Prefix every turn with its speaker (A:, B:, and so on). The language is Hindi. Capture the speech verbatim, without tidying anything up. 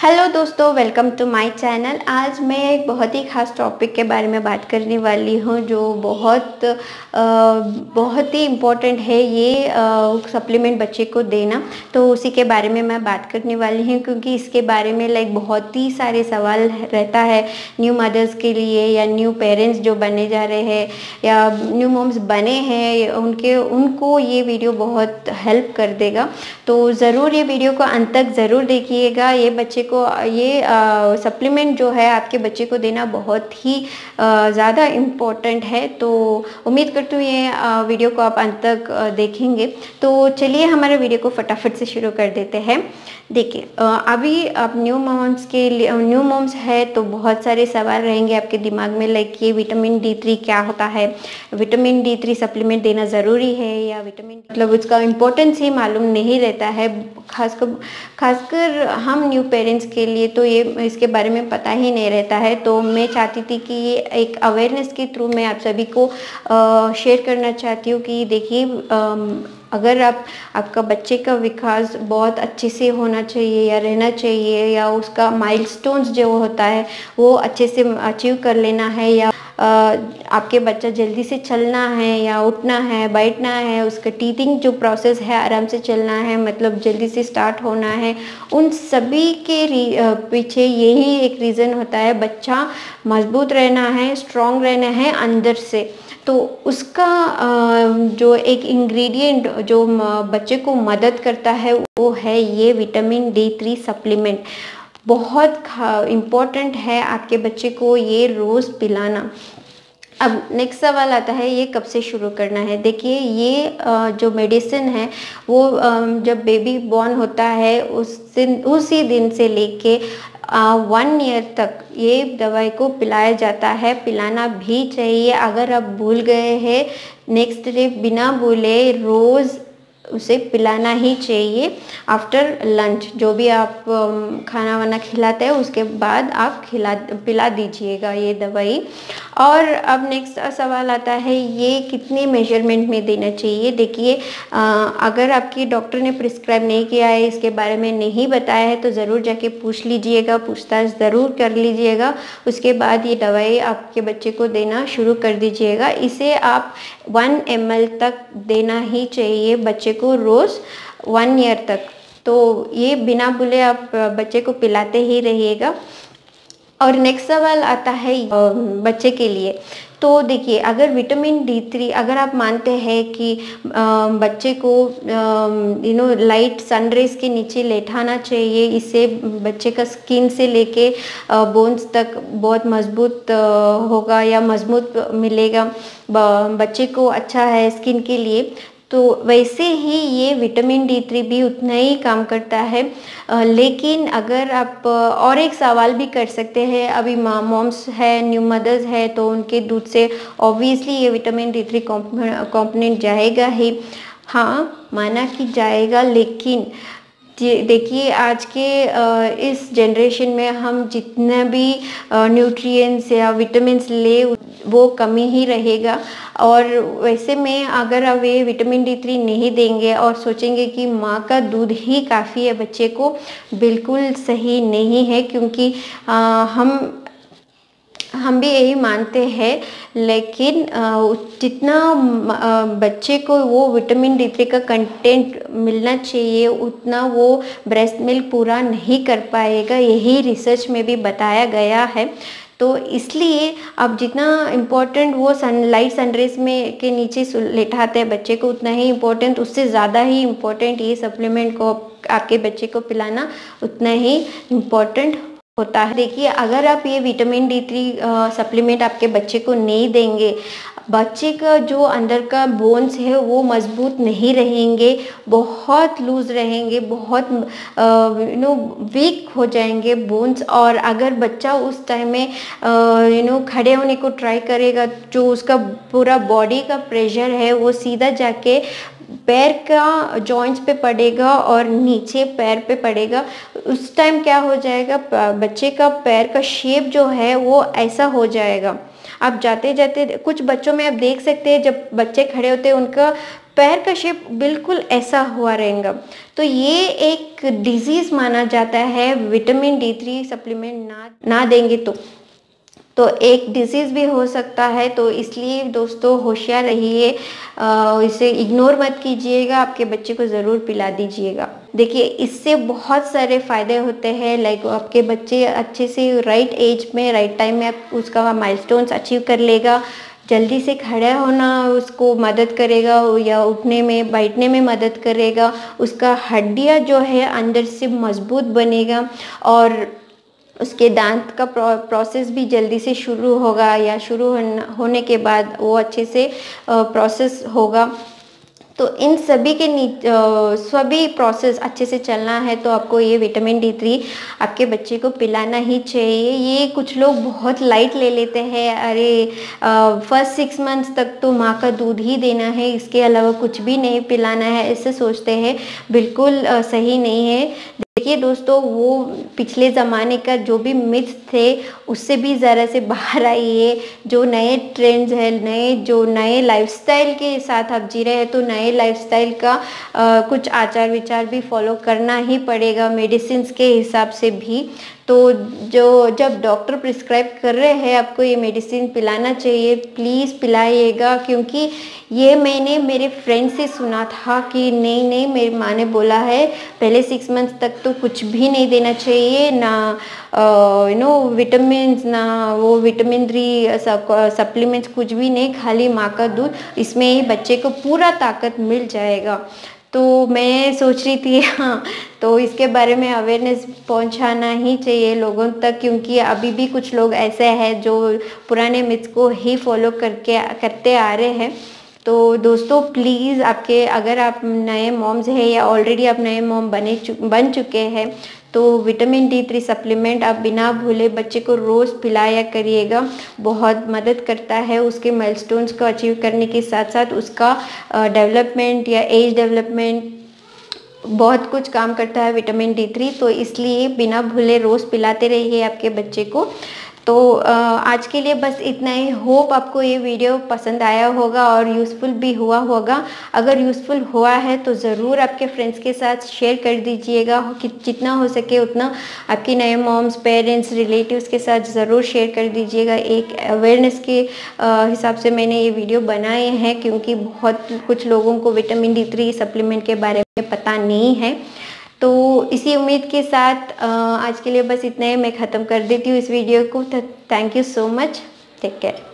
A: हेलो दोस्तों, वेलकम टू माय चैनल। आज मैं एक बहुत ही ख़ास टॉपिक के बारे में बात करने वाली हूँ जो बहुत आ, बहुत ही इम्पोर्टेंट है। ये सप्लीमेंट बच्चे को देना, तो उसी के बारे में मैं बात करने वाली हूँ क्योंकि इसके बारे में लाइक बहुत ही सारे सवाल रहता है न्यू मदर्स के लिए या न्यू पेरेंट्स जो बने जा रहे हैं या न्यू मॉम्स बने हैं, उनके उनको ये वीडियो बहुत हेल्प कर देगा। तो ज़रूर ये वीडियो को अंत तक ज़रूर देखिएगा। ये बच्चे को ये सप्लीमेंट जो है आपके बच्चे को देना बहुत ही ज़्यादा इम्पोर्टेंट है। तो उम्मीद करती हूँ ये आ, वीडियो को आप अंत तक आ, देखेंगे। तो चलिए हमारे वीडियो को फटाफट से शुरू कर देते हैं। देखिए, अभी आप न्यू मॉम्स के लिए न्यू मॉम्स है तो बहुत सारे सवाल रहेंगे आपके दिमाग में, लाइक ये विटामिन डी थ्री क्या होता है, विटामिन डी थ्री सप्लीमेंट देना ज़रूरी है या विटामिन मतलब उसका इम्पोर्टेंस ही मालूम नहीं रहता है। खासकर खासकर हम न्यू पेरेंट्स के लिए तो ये इसके बारे में पता ही नहीं रहता है। तो मैं चाहती थी कि ये एक अवेयरनेस के थ्रू मैं आप सभी को शेयर करना चाहती हूँ कि देखिए, अगर आप आपका बच्चे का विकास बहुत अच्छे से होना चाहिए या रहना चाहिए या उसका माइलस्टोन्स जो होता है वो अच्छे से अचीव कर लेना है, या आ, आपके बच्चा जल्दी से चलना है या उठना है, बैठना है, उसका टीथिंग जो प्रोसेस है आराम से चलना है, मतलब जल्दी से स्टार्ट होना है, उन सभी के पीछे यही एक रीज़न होता है, बच्चा मजबूत रहना है, स्ट्रॉन्ग रहना है अंदर से। तो उसका जो एक इंग्रेडिएंट जो बच्चे को मदद करता है वो है ये विटामिन डी थ्री सप्लीमेंट। बहुत इम्पोर्टेंट है आपके बच्चे को ये रोज़ पिलाना। अब नेक्स्ट सवाल आता है ये कब से शुरू करना है। देखिए, ये जो मेडिसिन है वो जब बेबी बॉर्न होता है उस दिन उसी दिन से लेके वन ईयर तक ये दवाई को पिलाया जाता है, पिलाना भी चाहिए। अगर आप भूल गए हैं नेक्स्ट डे बिना भूले रोज़ उसे पिलाना ही चाहिए। आफ्टर लंच जो भी आप खाना वाना खिलाते हैं उसके बाद आप खिला पिला दीजिएगा ये दवाई। और अब नेक्स्ट सवाल आता है ये कितने मेजरमेंट में देना चाहिए। देखिए, अगर आपकी डॉक्टर ने प्रिस्क्राइब नहीं किया है, इसके बारे में नहीं बताया है, तो ज़रूर जाके पूछ लीजिएगा, पूछताछ ज़रूर कर लीजिएगा। उसके बाद ये दवाई आपके बच्चे को देना शुरू कर दीजिएगा। इसे आप वन एम एल तक देना ही चाहिए बच्चे को रोज़ वन ईयर तक। तो ये बिना भूले आप बच्चे को पिलाते ही रहिएगा। और नेक्स्ट सवाल आता है बच्चे के लिए। तो देखिए, अगर विटामिन डी थ्री अगर आप मानते हैं कि बच्चे को यू नो लाइट सनरेज के नीचे लेटाना चाहिए, इससे बच्चे का स्किन से लेके बोन्स तक बहुत मजबूत होगा या मजबूत मिलेगा, बच्चे को अच्छा है स्किन के लिए, तो वैसे ही ये विटामिन डी थ्री भी उतना ही काम करता है। आ, लेकिन अगर आप और एक सवाल भी कर सकते हैं, अभी मॉम्स है, न्यू मदर्स है, तो उनके दूध से ऑब्वियसली ये विटामिन डी थ्री कॉम्पोनेंट जाएगा ही। हाँ, माना कि जाएगा, लेकिन देखिए आज के इस जनरेशन में हम जितना भी न्यूट्रिएंट्स या विटामिन्स ले वो कमी ही रहेगा। और वैसे में अगर अब ये विटामिन डी थ्री नहीं देंगे और सोचेंगे कि माँ का दूध ही काफ़ी है बच्चे को, बिल्कुल सही नहीं है। क्योंकि आ, हम हम भी यही मानते हैं, लेकिन जितना बच्चे को वो विटामिन डी थ्री का कंटेंट मिलना चाहिए उतना वो ब्रेस्ट मिल्क पूरा नहीं कर पाएगा, यही रिसर्च में भी बताया गया है। तो इसलिए अब जितना इम्पोर्टेंट वो सनलाइट सनरेज में के नीचे लेटाते हैं बच्चे को, उतना ही इम्पोर्टेंट, उससे ज़्यादा ही इम्पोर्टेंट ये सप्लीमेंट को आपके बच्चे को पिलाना उतना ही इम्पोर्टेंट होता है। देखिए, अगर आप ये विटामिन डी थ्री सप्लीमेंट आपके बच्चे को नहीं देंगे, बच्चे का जो अंदर का बोन्स है वो मजबूत नहीं रहेंगे, बहुत लूज रहेंगे, बहुत यू नो वीक हो जाएंगे बोन्स। और अगर बच्चा उस टाइम में यू नो खड़े होने को ट्राई करेगा, जो उसका पूरा बॉडी का प्रेशर है वो सीधा जाके पैर का जॉइंट्स पे पड़ेगा और नीचे पैर पे पड़ेगा। उस टाइम क्या हो जाएगा, बच्चे का पैर का शेप जो है वो ऐसा हो जाएगा। आप जाते जाते कुछ बच्चों में आप देख सकते हैं, जब बच्चे खड़े होते हैं उनका पैर का शेप बिल्कुल ऐसा हुआ रहेगा। तो ये एक डिजीज़ माना जाता है विटामिन डी थ्री सप्लीमेंट ना ना देंगे तो तो एक डिजीज़ भी हो सकता है। तो इसलिए दोस्तों होशियार रहिए, इसे इग्नोर मत कीजिएगा, आपके बच्चे को ज़रूर पिला दीजिएगा। देखिए इससे बहुत सारे फ़ायदे होते हैं, लाइक आपके बच्चे अच्छे से राइट एज में राइट टाइम में उसका माइलस्टोन्स अचीव कर लेगा, जल्दी से खड़ा होना उसको मदद करेगा या उठने में बैठने में मदद करेगा, उसका हड्डियाँ जो है अंदर से मजबूत बनेगा और उसके दांत का प्रोसेस भी जल्दी से शुरू होगा या शुरू होने के बाद वो अच्छे से प्रोसेस होगा। तो इन सभी के सभी प्रोसेस अच्छे से चलना है तो आपको ये विटामिन डी थ्री आपके बच्चे को पिलाना ही चाहिए। ये कुछ लोग बहुत लाइट ले लेते हैं, अरे फर्स्ट सिक्स मंथ्स तक तो माँ का दूध ही देना है, इसके अलावा कुछ भी नहीं पिलाना है, ऐसे सोचते हैं। बिल्कुल आ, सही नहीं है। देखिए दोस्तों, वो पिछले ज़माने का जो भी मिथ्स थे उससे भी ज़रा से बाहर आइए। जो नए ट्रेंड्स है, नए जो नए लाइफस्टाइल के साथ आप जी रहे हैं, तो नए लाइफस्टाइल का आ, कुछ आचार विचार भी फॉलो करना ही पड़ेगा, मेडिसिन के हिसाब से भी। तो जो जब डॉक्टर प्रिस्क्राइब कर रहे हैं आपको ये मेडिसिन पिलाना चाहिए, प्लीज़ पिलाइएगा। क्योंकि ये मैंने मेरे फ्रेंड से सुना था कि नहीं नहीं मेरी माँ ने बोला है पहले सिक्स मंथ्स तक तो कुछ भी नहीं देना चाहिए, ना यू नो विटामिन, ना वो विटामिन थ्री सप्लीमेंट्स, कुछ भी नहीं, खाली माँ का दूध, इसमें ही बच्चे को पूरा ताकत मिल जाएगा। तो मैं सोच रही थी हाँ, तो इसके बारे में अवेयरनेस पहुंचाना ही चाहिए लोगों तक, क्योंकि अभी भी कुछ लोग ऐसे हैं जो पुराने मिथ्स को ही फॉलो करके करते आ रहे हैं। तो दोस्तों प्लीज़, आपके अगर आप नए मॉम्स हैं या ऑलरेडी आप नए मॉम बने चु, बन चुके हैं तो विटामिन डी थ्री सप्लीमेंट आप बिना भूले बच्चे को रोज़ पिलाया करिएगा। बहुत मदद करता है उसके माइलस्टोन्स को अचीव करने के साथ साथ उसका डेवलपमेंट या एज डेवलपमेंट, बहुत कुछ काम करता है विटामिन डी थ्री। तो इसलिए बिना भूले रोज़ पिलाते रहिए आपके बच्चे को। तो आज के लिए बस इतना ही। होप आपको ये वीडियो पसंद आया होगा और यूज़फुल भी हुआ होगा। अगर यूज़फुल हुआ है तो ज़रूर आपके फ्रेंड्स के साथ शेयर कर दीजिएगा, कि जितना हो सके उतना आपके नए मॉम्स, पेरेंट्स, रिलेटिव्स के साथ ज़रूर शेयर कर दीजिएगा। एक अवेयरनेस के हिसाब से मैंने ये वीडियो बनाए हैं, क्योंकि बहुत कुछ लोगों को विटामिन डी थ्री सप्लीमेंट के बारे में पता नहीं है। तो इसी उम्मीद के साथ आज के लिए बस इतना ही मैं ख़त्म कर देती हूँ इस वीडियो को। Thank you so much, take care.